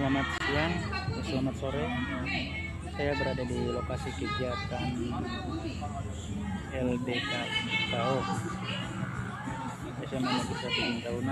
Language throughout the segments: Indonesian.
Selamat siang, selamat sore. Saya berada di lokasi kegiatan LDKKO SMA Negeri 1 Bintahuna.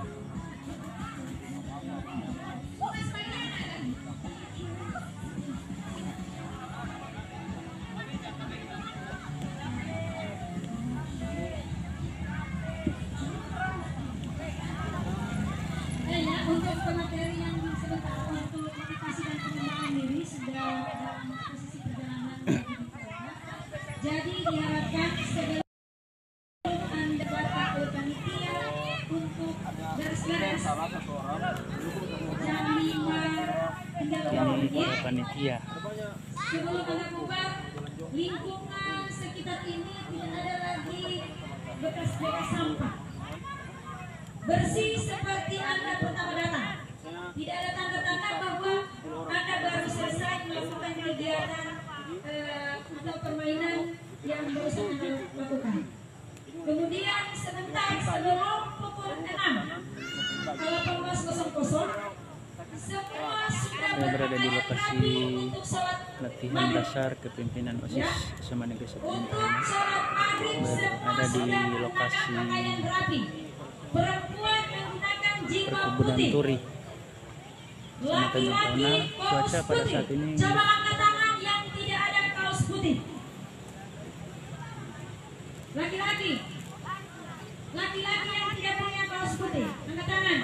Untuk pemateri yang sebentar untuk motivasi dan pengembangan diri sudah dalam posisi perjalanan menuju Corona. Jadi diharapkan segala Anda dapat panitia untuk beres-beres jam 5 hingga 8 menit. Panitia. Sebelum Anda bubar, lingkungan sekitar ini tidak ada lagi bekas-bekas sampah. Bersih seperti Anda pertama datang. Tidak ada tanda-tanda bahwa Anda baru selesai melakukan kegiatan atau permainan yang barusan Anda lakukan. Kemudian sebentar sebelum pukul 6 kalau 18.00 semua sudah Saya berada di lokasi untuk sholat latihan dasar kepemimpinan OSIS SMA Negeri 1 Bintahuna. Ada di lokasi perempuan menggunakan jilbab perkebunan putih. Turi, Kecamatan Bintahuna. Cuaca pada saat ini Coba angkat tangan yang tidak ada kaos putih. Laki-laki yang tidak punya kaos putih, angkat tangan.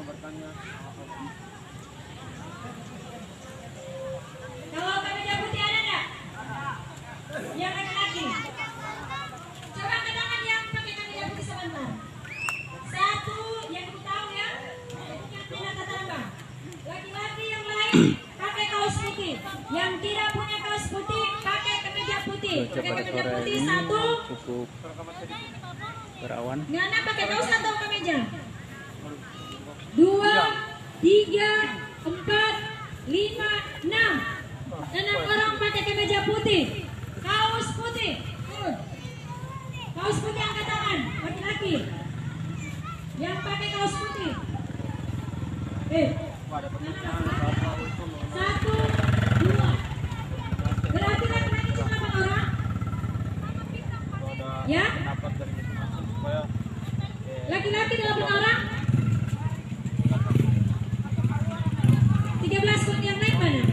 Kalau kemeja putih ada nggak? Yang laki-laki. Coba angkat tangan yang pakai kemeja putih sebentar. Satu, yang tahu ya, yang tidak tertambah. Laki-laki yang lain pakai kaos putih. Yang tidak punya kaos putih pakai kemeja putih. cuaca Pakai pada kemeja sore putih ini satu. cukup berawan. Ngana pakai kaos atau kemeja? 2, 3, 4, 5, 6. 6 orang pakai kemeja putih. Kaos putih. Kaos putih angkat tangan, laki-laki. Yang pakai kaos putih. Satu, dua. Berarti laki-laki cuma 8 orang? Ya? Laki-laki 8 orang? 13 pun yang lain mana?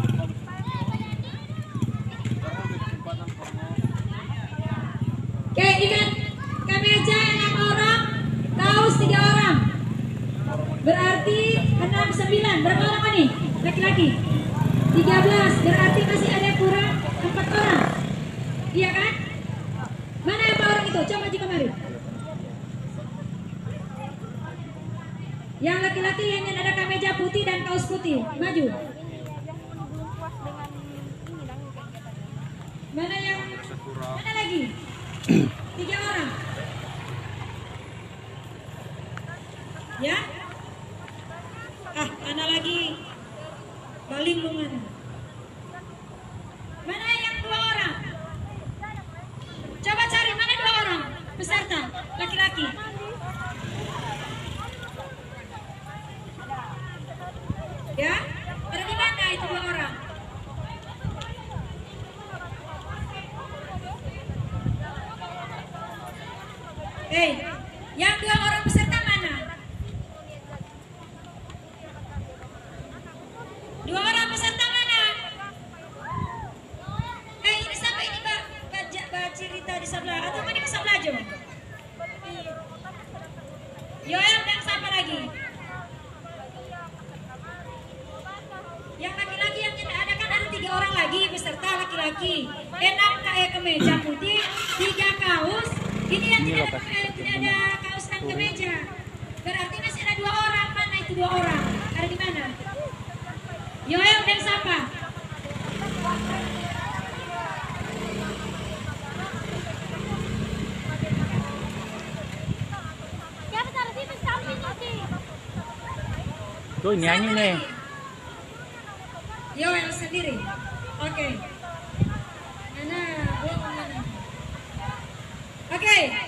Oke, ingat kemeja 6 orang, kaos 3 orang. Berarti 6, 9. Berapa orang nih? Laki-laki 13. Berarti masih ada yang kurang 4 orang. Iya kan? Mana 4 orang itu? Coba maju kemari. Yang laki-laki yang ada kemeja putih dan kaos putih, maju. Mana lagi? 3 orang. Ya? Mana lagi? Baling lu mana? Mana yang 2 orang? Coba cari mana 2 orang peserta laki-laki. Ya? Ada di mana itu 2 orang? Yang 2 orang peserta mana? 2 orang peserta mana? Ini sampai ini Mbak cerita di sebelah atau mana ke sebelah aja? Yoel dan siapa lagi? Yang laki-laki yang tidak ada kan ada 3 orang lagi peserta laki-laki. 6 kemeja putih, 3 kaos. Ini yang tidak ada kaos dan kemeja. Berarti masih ada 2 orang. Mana itu 2 orang? Ada di mana? Yoel dan siapa? Tuh nyanyi nih. Yoel sendiri. Oke. Mana? Oke.